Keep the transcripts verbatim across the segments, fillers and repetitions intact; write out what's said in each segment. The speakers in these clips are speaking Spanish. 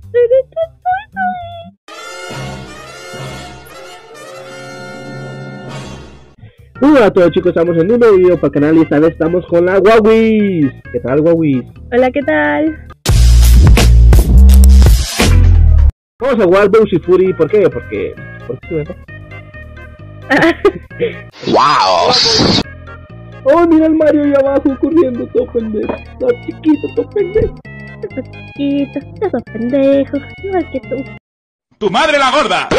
Hola a todos chicos, estamos en un nuevo video para el canal y esta vez estamos con la Wawis. ¿Qué tal, Wawis? Hola, ¿qué tal? Vamos a jugar Bowser Fury, ¿por qué? Porque... ¿Por qué? ¡Wow! ¡Oh, mira el Mario ahí abajo corriendo, todo pendejo! Todo chiquito, todo pendejo. Todo chiquito, todo pendejo, igual que tú. ¡Tu madre la gorda!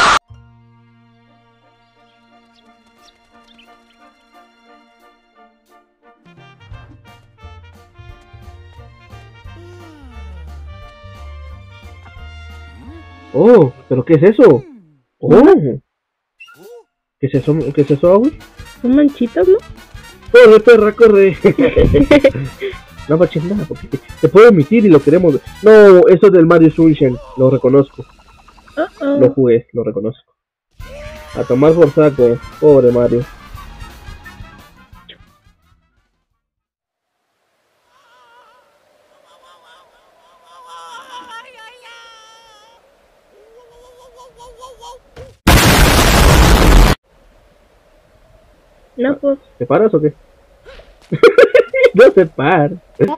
Oh, ¿pero qué es eso? Oh, ¿qué es eso? ¿Qué es eso, güey? Son manchitas, ¿no? Corre, perra, corre. No manches nada, porque te puedo emitir y lo queremos. No, eso es del Mario Sunshine, lo reconozco. Uh -oh. Lo jugué, lo reconozco. A tomar por saco, pobre Mario. No, pues. ¿Te paras o qué? No se para.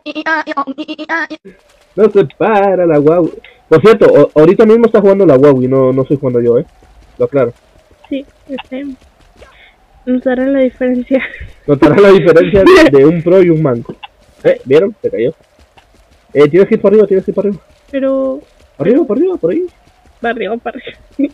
No se para la Huawei. Por cierto, ahorita mismo está jugando la Huawei, no, no estoy jugando yo, ¿eh? Lo aclaro. Sí, este. Notarán la diferencia. Notarán la diferencia de, de un pro y un manco. ¿Eh? ¿Vieron? Se cayó. Eh, tienes que ir para arriba, tienes que ir para arriba. Pero... Para arriba, para arriba, por ahí. Para arriba, para arriba.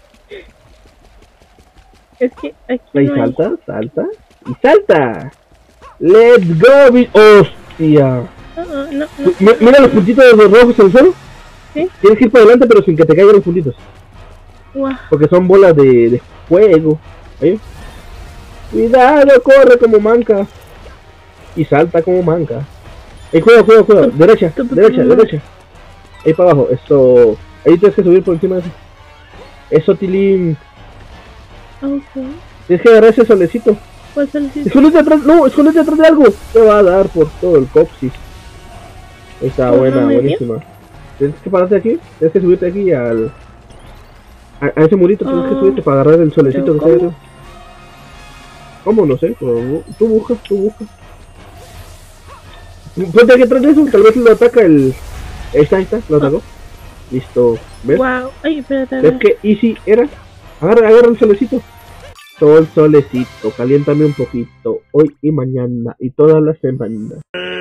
Es que aquí ahí no salta, hay... salta. ¡Y salta! ¡Let's go! ¡Hostia! Uh -oh, no, no, M mira los puntitos de los rojos en el suelo. ¿Sí? Tienes que ir para adelante, pero sin que te caigan los puntitos. Wow. Porque son bolas de, de fuego. ¿Ahí? Cuidado, corre como manca. Y salta como manca. Ahí, cuidado, cuidado, cuidado. Derecha, derecha, derecha. Ahí para abajo. Eso. Ahí tienes que subir por encima de eso. Eso, Tilín. Okay. Tienes que agarrar ese solecito. ¿Cuál solecito? Escóndete atrás, no, escóndete atrás de algo. Te va a dar por todo el coxis. Está buena, buenísima. Tienes que pararte aquí, tienes que subirte aquí al... A, a ese murito, tienes oh, que subirte para agarrar el solecito que está ahí. ¿Cómo? No sé, pero tú buscas, tú buscas. Ponte aquí atrás de eso, tal vez lo ataca el... Ahí está, ahí está, lo atacó. Oh. Listo, ¿ves? Wow, ay, espérate. ¿Ves que easy era? Agarra, agarra el solecito. Todo el solecito, caliéntame un poquito, hoy y mañana, y toda la semana.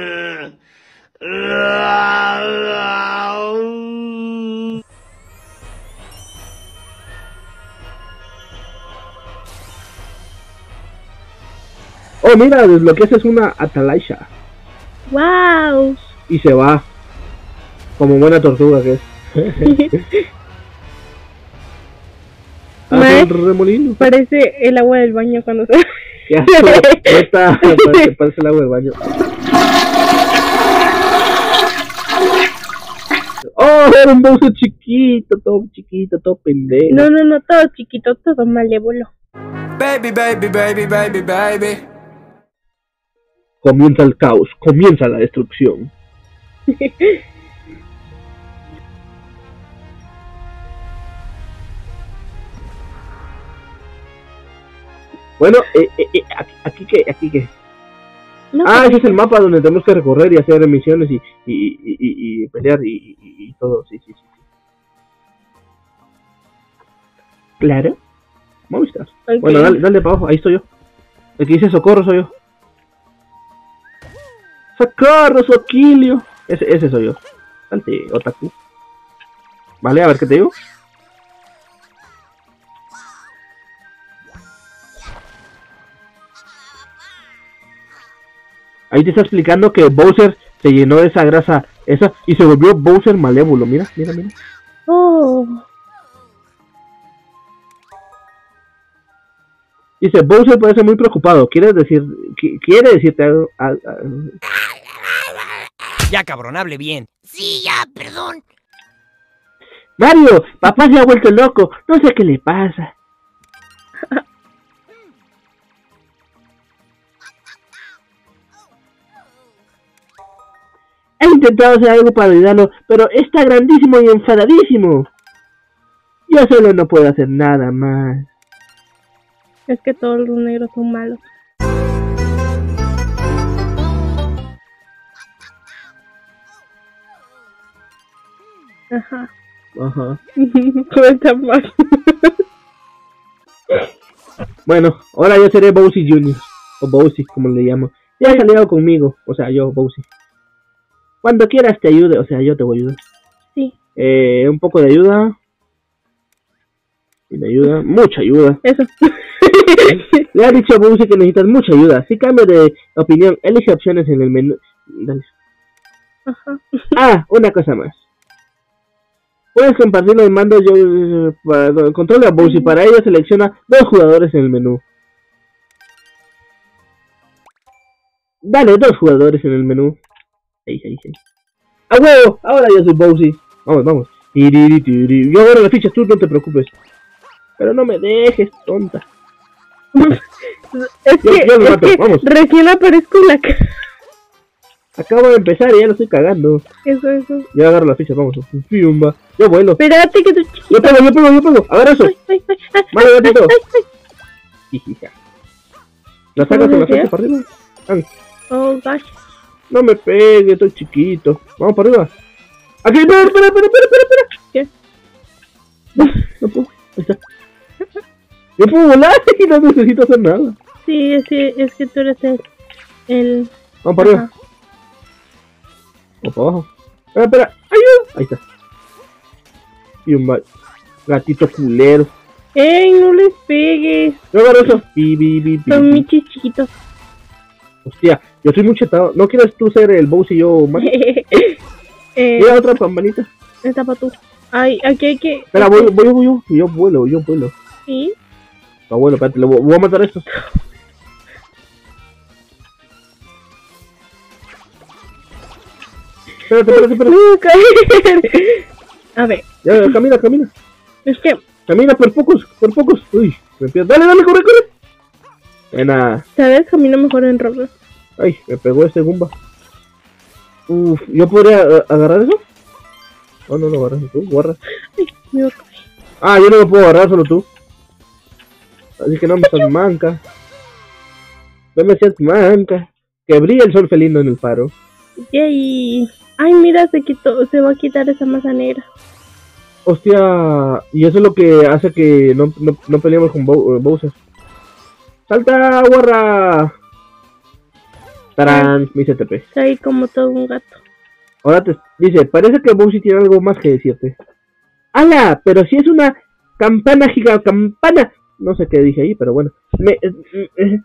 Oh, mira, lo que hace es una atalaya. Wow. Y se va. Como buena tortuga que es. Hace el remolino. Parece el agua del baño cuando se... Ya, está, parece, parece el agua del baño. Oh, era un Bowser chiquito, todo chiquito, todo pendejo. No, no, no, todo chiquito, todo malévolo. Baby, baby, baby, baby, baby. Comienza el caos, comienza la destrucción. Bueno, eh, eh, eh, aquí, aquí que, aquí que. No, ah, ese es el mapa donde tenemos que recorrer y hacer misiones y, y, y, y, y pelear y, y, y todo, sí, sí, sí. Claro. Movistar. Okay. Bueno, dale, dale para abajo, ahí estoy yo. El que dice socorro soy yo. ¡Socorro, Soquilio! Ese, ese soy yo. Salte, otaku. Vale, a ver qué te digo. Ahí te está explicando que Bowser se llenó de esa grasa esa y se volvió Bowser malévolo. Mira, mira, mira. Oh. Dice, Bowser parece muy preocupado. ¿Quiere decir, quiere decirte algo? Ya, cabrón, hable bien. Sí, ya, perdón. Mario, papá se ha vuelto loco. No sé qué le pasa. He intentado hacer algo para ayudarlo, pero está grandísimo y enfadadísimo. Yo solo no puedo hacer nada más. Es que todos los negros son malos. Ajá. Ajá. Cuenta más. Bueno, ahora yo seré Bowsy junior O Bowsy, como le llamo. Ya has aliado conmigo. O sea, yo, Bowsy. Cuando quieras te ayude. O sea, yo te voy a ayudar. Sí. Eh, un poco de ayuda. Y de ayuda. Mucha ayuda. Eso. Le ha dicho a Bowsy que necesitas mucha ayuda. Si cambia de opinión, elige opciones en el menú. Dale. Ajá. Ah, una cosa más. Puedes compartir los mandos. Yo eh, para, controla a Bowsy. Para ello selecciona dos jugadores en el menú. Dale, dos jugadores en el menú. Ahí, ahí, ahí. ¡A huevo! Ahora yo soy Bowsy. Vamos, vamos. Tiriri, tiriri. Yo agarro las fichas, tú no te preocupes. Pero no me dejes, tonta. Es Yo- que, yo lo es mato, que vamos. recién aparezco en la cara. Acabo de empezar y ya lo estoy cagando. Eso, eso. Yo agarro las fichas, vamos. Fiumba. Yo vuelo. Espérate que tu Yo chiquito. pego, yo pego, yo pego. Agarra eso. Ay, ay, ay, ay, Vale, ay, gatito. ay, ay. Jijija. La sacas con la decía? flecha para arriba. Ah, Oh, gosh. no me pegue, estoy chiquito. Vamos para arriba. Aquí, espera, espera, espera, espera, espera. ¿Qué? No, no puedo. Ahí está. Yo puedo volar y no necesito hacer nada. Sí, es que, es que tú eres el... el... Vamos para arriba. Ajá. O para abajo. Espera, espera. Ayuda. Ahí está. Y un ba- gatito culero. ¡Ey, no les pegues! Yo agarro eso. Pi, pi, pi, pi, Son pi. michis chiquitos. Hostia, yo estoy muy chetado. ¿No quieres tú ser el Bowsy y yo, man? eh, Mira otra pambanita. esta pa' tú. Ay, aquí hay que... Espera, voy, voy, voy, yo. Yo vuelo, yo vuelo. Sí. Abuelo, espérate, le voy, voy a matar a estos. Espérate, espérate, espérate. ¡Uh, caer! A ver, Ya, camina, camina. es que... Camina por pocos, por pocos. Uy, me pierdo. Dale, dale, corre, corre. Buena. ¿Sabes? Camino mejor en Roblox. Ay, me pegó este Goomba. Uf, ¿yo podría eh, agarrar eso? Oh, no, no agarras tú, guarda. Ay, me voy. Ah, yo no lo puedo agarrar, solo tú. Así que no me seas manca. No me seas manca. Que brille el sol felino en el faro. Yay. Ay, mira, se quitó, se va a quitar esa masa negra. Hostia, y eso es lo que hace que no, no, no peleemos con Bow- eh, Bowser. ¡Salta, guarra! ¡Tarán! Me hice T P. Está ahí como todo un gato. Ahora te dice, parece que Bowser tiene algo más que decirte. ¡Hala! Pero si es una campana giga campana. No sé qué dije ahí, pero bueno. Me, eh, eh,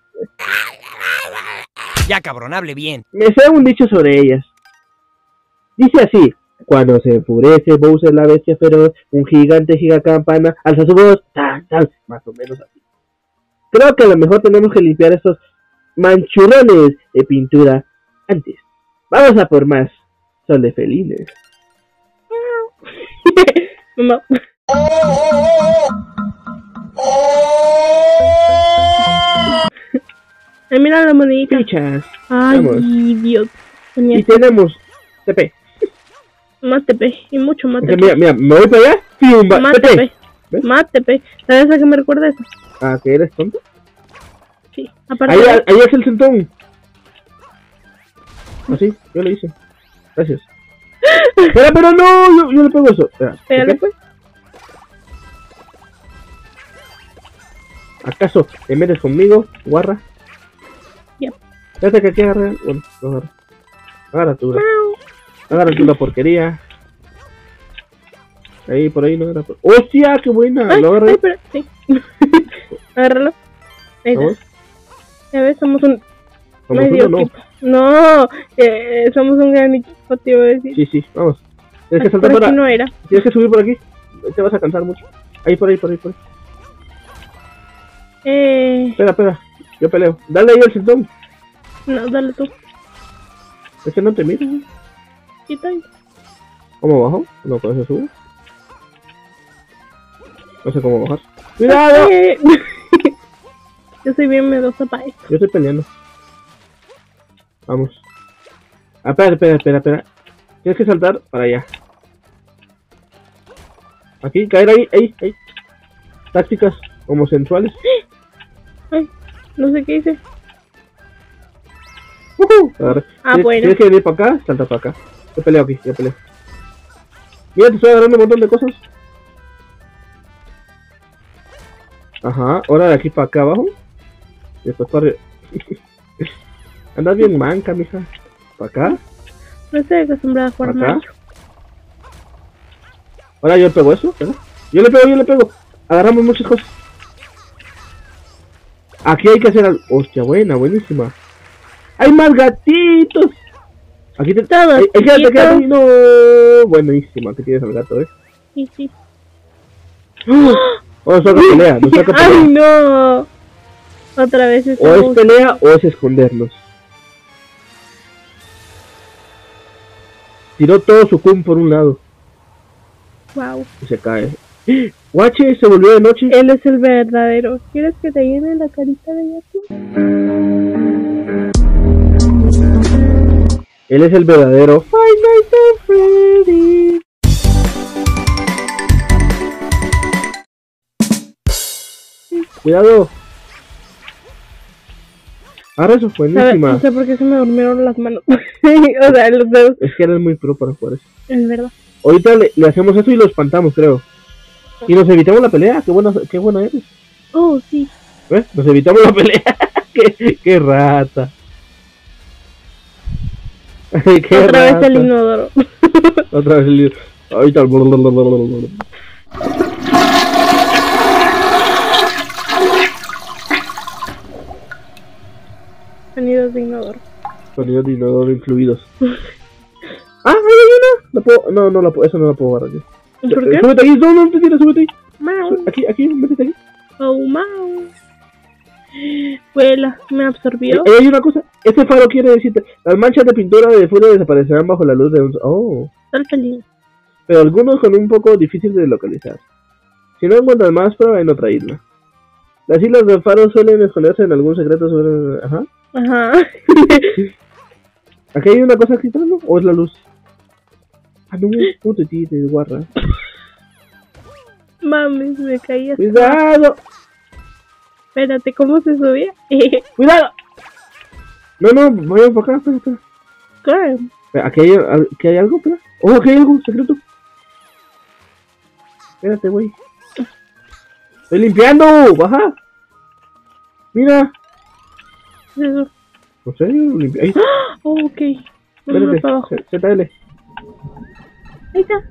Ya, cabrón, hable bien. me sé un dicho sobre ellas. Dice así. Cuando se enfurece Bowser la bestia feroz, un gigante giga campana alza su voz, tal, tal, más o menos así. Creo que a lo mejor tenemos que limpiar estos manchurones de pintura antes. Vamos a por más sol de felines. Mamá. Ay, mira la monedita. Fichas. Ay, Vamos. Dios. Tenía Y tenemos T P. más T P. Y mucho más Mira, T mira, P. mira, me voy para allá. ¡Fiumba! Más T T P. P. ¿Ves? Más T P. ¿Sabes a qué me recuerda eso? Ah, ¿que eres tonto? Sí. Aparte Ahí, de... ahí es el centón. Así, yo lo hice. Gracias. Espera, pero no, yo, yo le pego eso. Espera, Pégale, ¿ok? pues. ¿Acaso te metes conmigo, guarra? Ya. Fíjate que aquí agarra. Bueno, no agarra. Agarra tú. la- Agarra tú la porquería. Ahí, por ahí no era. Por... ¡Hostia! ¡Qué buena! Ay, Lo ay, agarré. espera. Sí. Agárralo. Ahí está. ¿Vamos? Ya ves, somos un Vamos medio uno, no. equipo. No, eh, somos un gran equipo, te iba a decir. Sí, sí, vamos. Tienes que Por saltar aquí para. no era. Tienes que subir por aquí. Te vas a cansar mucho. Ahí, por ahí, por ahí, por ahí. Eh, Espera, espera. Yo peleo. Dale ahí el centón. no, dale tú. Es que no te miro. Quita ahí. ¿Cómo bajo? No, con eso subo. No sé cómo bajar. ¡Cuidado! Eh, Yo soy bien miedosa para esto. Yo estoy peleando. Vamos. Ah, espera, espera, espera, espera. Tienes que saltar para allá. Aquí, caer ahí, ahí, ahí. Tácticas homosensuales. Ay, no sé qué hice. Uh -huh. Ah, tienes, bueno. Tienes que venir para acá, salta para acá. Yo peleo aquí, yo peleo. Mira, te estoy agarrando un montón de cosas. Ajá, ahora de aquí para acá abajo. Y después para arriba. Andas bien manca, mija. ¿Para acá? No estoy acostumbrada a jugar ¿Acá? Mario. Ahora yo pego eso, ¿verdad? Yo le pego, yo le pego. Agarramos muchas cosas. Aquí hay que hacer algo. Hostia, buena, buenísima. ¡Hay más gatitos! Aquí te... Todos ¡Ay, ay, quédate, quédate! chiquitos. ¡No! Buenísima, que tienes al gato, ¿eh? Sí, sí. ¡Oh! Nos saca pelea, nos saca ¡Ay, pelea. no! Otra vez O estamos... es pelea o es escondernos. Tiró todo su cum por un lado Wow. y se cae. Guache, se volvió de noche. Él es el verdadero. ¿Quieres que te llene la carita de gato? Él es el verdadero Five Nights at Freddy. Cuidado. Ahora eso, ¿Sabes? buenísima. No sé por qué se me durmieron las manos. O sea, los dedos. Es que eres muy pro para jugar eso. Es verdad. Ahorita le, le hacemos eso y lo espantamos, creo. Y nos evitamos la pelea. Qué buena, qué buena eres. Oh, sí. ¿Ves? Nos evitamos la pelea. qué, qué rata. qué Otra rata. vez el inodoro. Otra vez el... Ahorita... Sonidos de inodoro. Sonidos de inodoro incluidos. Ah, ahí hay una. La puedo... No, no la puedo... Eso no la puedo agarrar yo. ¿Por qué? Súbete aquí. No, no te tires, súbete ahí. Mau. Aquí, aquí, métete aquí. Oh, mau. Vuela, me absorbió. Eh, hay una cosa. Este faro quiere decirte... Las manchas de pintura de furia desaparecerán bajo la luz de un... Oh. Tal feliz. Pero algunos son un poco difíciles de localizar. Si no encuentras más, prueba en otra isla. Las islas del faro suelen esconderse en algún secreto sobre... Ajá. Ajá. ¿Aquí hay una cosa gritando? ¿O es la luz? Ah, no, no te tires, guarra. Mami, me caí así. ¡Cuidado! Espérate, ¿cómo se subía? ¡Cuidado! No, no, vaya para acá, espera, espera. Claro. Espera, ¿Aquí hay, aquí hay algo? Espera. Oh, aquí hay algo, secreto. Espérate, güey. ¡Estoy limpiando! ¡Baja! Mira. ¿Qué es eso? No sé, limpia. Ahí. Oh, ok. Vámonos Espérate, para abajo. Z L. Ahí está.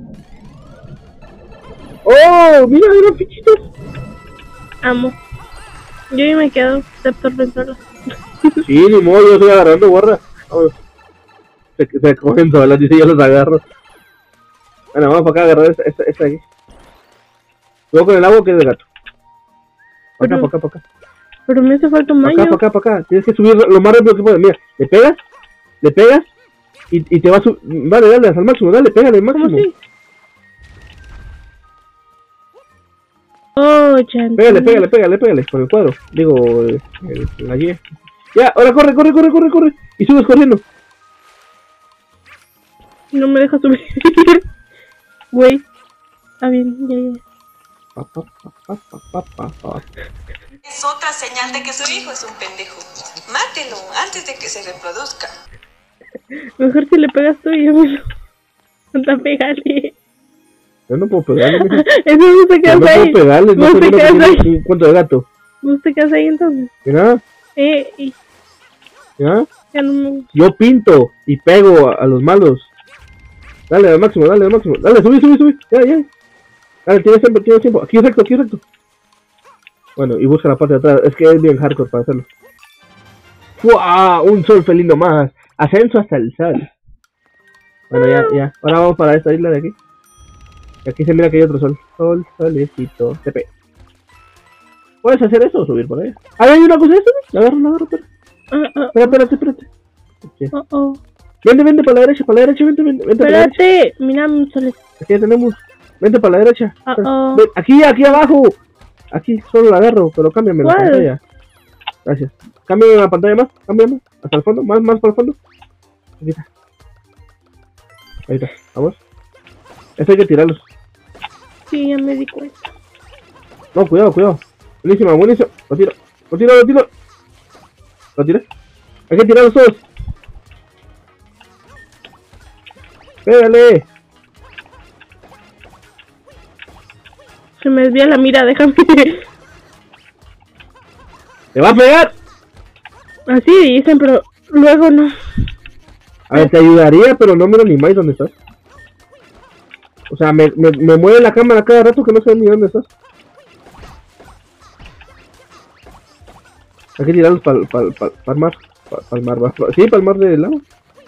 ¡Oh! ¡Mira, hay unos fichitos! Amo. Yo ya me quedo. Te absorben solas. Sí, ni modo, yo estoy agarrando, guarda. Vamos. Se, se cogen solas, dice, yo los agarro. Bueno, vamos para acá a agarrar esta, esta, esta aquí. Luego con el agua que es de gato. Para acá, Pero- para acá, para acá. Pero me hace falta un Para baño. acá, para acá, para acá. Tienes que subir lo más rápido que puedas. Mira, le pegas, le pegas y, y te vas a subir. Vale, dale, hasta el máximo, dale, pégale al ¿Cómo máximo. así? Oh, ya Pégale, entendí. pégale, pégale, pégale. Con el cuadro. Digo, el, el- la Y. Ya, ahora corre, corre, corre, corre, corre. Y subes corriendo. No me deja subir. Güey. Está bien, ya, ya. Pa, pa, pa, pa, pa, pa, pa, pa. Es otra señal de que su hijo es un pendejo. Mátelo antes de que se reproduzca. Mejor si le pegas tú y yo me lo... Anda, pégale. Yo no puedo pegarle, mija. Eso no te Yo quedas no ahí. puedo pegarle, no No soy te uno que quedas tiene ahí. un cuento de gato. ¿No te quedas ahí entonces? Mira, Eh, y ¿ya? ya no me... Yo pinto y pego a, a los malos. Dale al máximo, dale al máximo. Dale, subí, subí, subí. Ya, ya. Dale, tienes tiempo, tienes tiempo. Aquí recto, aquí recto. Bueno, y busca la parte de atrás. Es que es bien hardcore para hacerlo. ¡Fua! Un sol felino más. Ascenso hasta el sol. Bueno, ya, ya. Ahora vamos para esta isla de aquí. Y aquí se mira que hay otro sol. Sol, solecito. T P. ¿Puedes hacer eso o subir por ahí? ¡Ahí hay una cosa de eso! La agarro, la agarro, espera. Ah, ah, Espera, espérate, espérate. Sí. oh, oh. Vente, vente para la derecha, para la derecha, vente, vente, vente para la derecha. Espérate. Mira mi soles. Aquí ya tenemos. Vente para la derecha. Ah, Espera. oh. Ven, aquí, aquí abajo. Aquí solo la agarro, pero cámbiame la ¿Cuál? pantalla. Gracias. Cámbiame la pantalla más, cámbiame. Hasta el fondo, más, más para el fondo. Aquí está. Ahí está, vamos. Esto hay que tirarlos. Sí, ya me di cuenta. No, cuidado, cuidado. Buenísima, buenísima. Lo tiro, lo tiro, lo tiro. Lo tiré. Hay que tirarlos todos. Pégale. Se me desvía la mira, déjame. ¡Te va a pegar! Así dicen, pero luego no. A ver, te ayudaría, pero no miro ni más dónde estás. O sea, me, me, me mueve la cámara cada rato que no sé ni dónde estás. Hay que tirarlos para pa, pa, pa el mar. Para pa el mar, pa, pa, sí, para el mar del lago.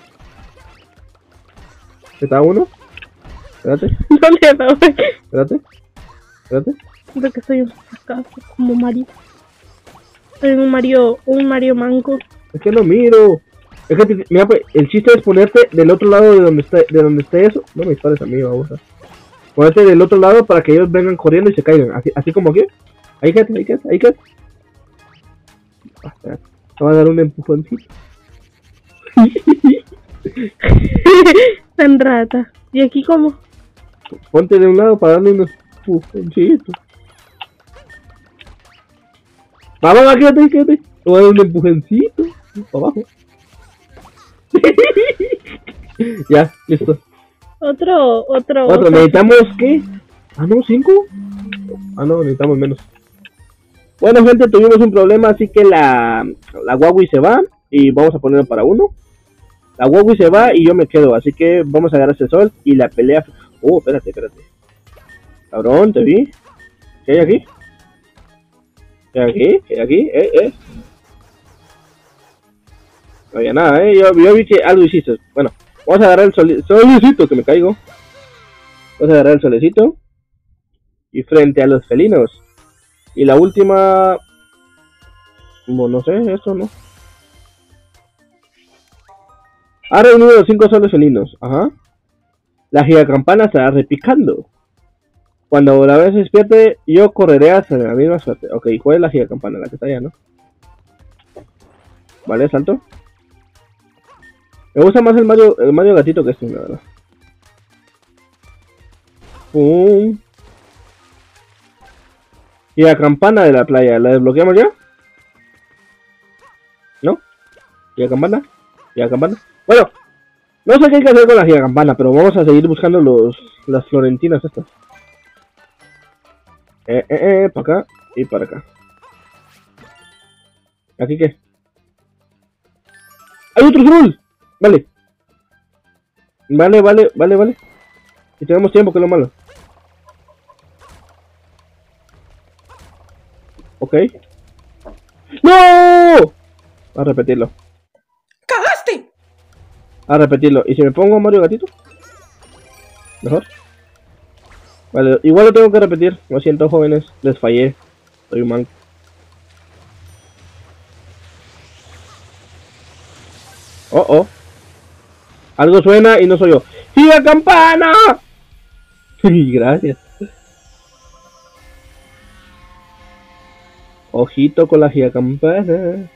¿Está uno? Espérate, ¿Dónde me voy? espérate. Espérate. Creo que soy un fracaso, como Mario. Soy un Mario, un Mario manco. Es que no miro. Es que, te- mira, pues, el chiste es ponerte del otro lado de donde esté, de donde esté eso. No me dispares a mí, vamos a. Ponerte del otro lado para que ellos vengan corriendo y se caigan. Así, así como aquí. Ahí quédate, ahí quédate, ahí quédate. Ah, espérate. Te voy a dar un empujoncito. Tan rata. ¿Y aquí cómo? Ponte de un lado para darle unos empujoncitos. Vamos, va, quédate, quédate. Te voy a dar un empujoncito. Para abajo. Ya, listo. Otro, otro. Otro, necesitamos ¿qué? Ah, no, cinco. Ah, no, necesitamos menos. Bueno, gente, tuvimos un problema, así que la, la Huawei se va y vamos a ponerlo para uno. La Huawei se va y yo me quedo, así que vamos a agarrar ese sol y la pelea. Oh, espérate, espérate. Cabrón, te vi. ¿Qué hay aquí? ¿Qué hay aquí? ¿Qué hay aquí? ¿Eh? ¿Eh? No había nada, ¿eh? Yo, yo vi que algo hiciste. Bueno, vamos a agarrar el sole, solecito, que me caigo. Vamos a agarrar el solecito. Y frente a los felinos. Y la última... Bueno, no sé, esto no. Ha reunido los cinco soles felinos. Ajá. La gigacampana estará repicando. Cuando la vez se despierte, yo correré hacia la misma suerte. Ok, ¿cuál es la gigacampana? La que está allá, ¿no? Vale, salto. Me gusta más el Mario, el Mario gatito que este, la verdad. Pum. Y la campana de la playa, ¿la desbloqueamos ya? ¿No? ¿Y la campana? ¿Y la campana? Bueno, no sé qué hay que hacer con la gigacampana, pero vamos a seguir buscando los las florentinas estas. Eh, eh, eh, para acá y para acá. ¿Aquí qué? ¡Hay otro azul! Vale. Vale, vale, vale, vale. Y tenemos tiempo, que es lo malo. Ok. ¡No! A repetirlo. ¡Cagaste! A repetirlo. ¿Y si me pongo Mario Gatito? Mejor. Vale, igual lo tengo que repetir. Lo siento, jóvenes. Les fallé. Soy un manco. Oh, oh. Algo suena y no soy yo. ¡Giga campana! Gracias. Ojito con la giga campana.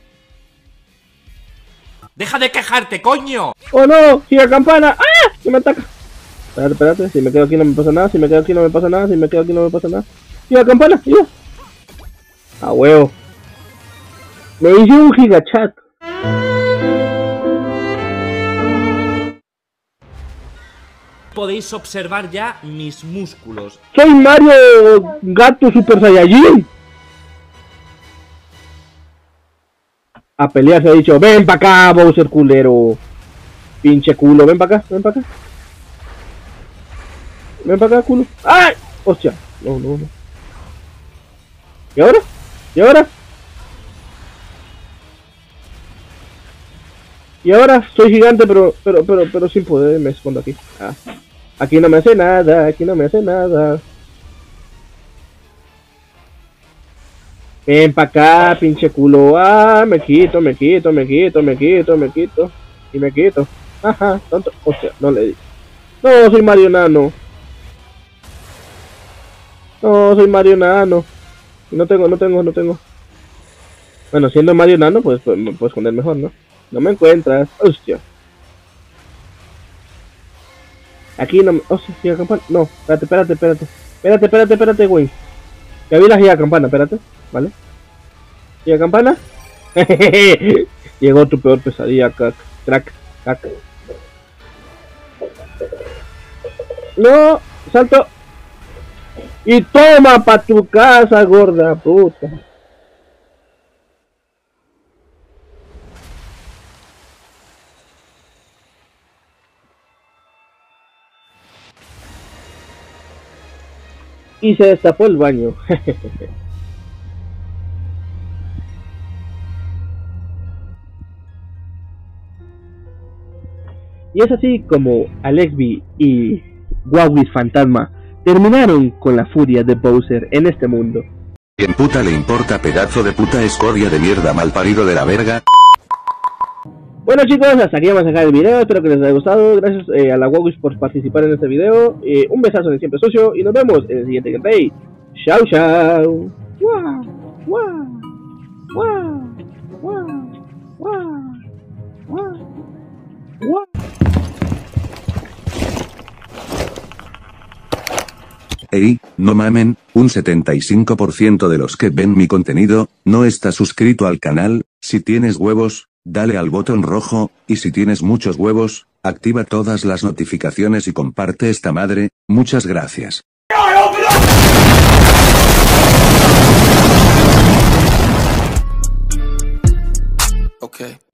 ¡Deja de quejarte, coño! ¡Oh no! ¡Giga campana! ¡Ah! ¡Que me ataca! Espérate, espérate. Si me quedo aquí no me pasa nada. Si me quedo aquí no me pasa nada. Si me quedo aquí no me pasa nada. ¡Giga campana! ¡Giga! ¡A huevo! Me hice un gigachat. Podéis observar ya mis músculos. ¡Soy Mario Gato Super Saiyajin! A pelear se ha dicho, ven pa' acá, Bowser culero. Pinche culo, ven pa' acá, ven pa' acá. Ven pa' acá, culo. ¡Ay! Hostia, no, no, no. ¿Y ahora? ¿Y ahora? Y ahora soy gigante, pero, pero, pero, pero sin poder, me escondo aquí. Ah. Aquí no me hace nada, aquí no me hace nada. Ven pa' acá, pinche culo. Ah, me quito, me quito, me quito, me quito, me quito. Y me quito. Ajá, tonto. Hostia, no le di. No, soy Mario Nano. No, soy Mario Nano. No tengo, no tengo, no tengo. Bueno, siendo Mario Nano, pues, pues me puedo esconder mejor, ¿no? No me encuentras. Hostia. Aquí no me... Oh, sí, giga campana. No, espérate, espérate, espérate. Espérate, espérate, espérate, güey. Ya vi la giga campana, espérate. ¿Vale? Giga campana. Llegó tu peor pesadilla, crack. Crack, crack. No, salto. Y toma pa' tu casa, gorda puta. Y se destapó el baño. Y es así como Alexby y Wawis Fantasma terminaron con la furia de Bowser en este mundo. ¿Quién puta le importa, pedazo de puta escoria de mierda malparido de la verga? Bueno chicos, hasta aquí vamos a dejar el video, espero que les haya gustado, gracias eh, a la Wawis por participar en este video, eh, un besazo en el siempre sucio y nos vemos en el siguiente gameplay. Chao chao. Wow, wow, wow, wow, wow, wow, wow. Ey, no mamen, un setenta y cinco por ciento de los que ven mi contenido, no está suscrito al canal. Si tienes huevos, dale al botón rojo, y si tienes muchos huevos, activa todas las notificaciones y comparte esta madre. Muchas gracias. Okay.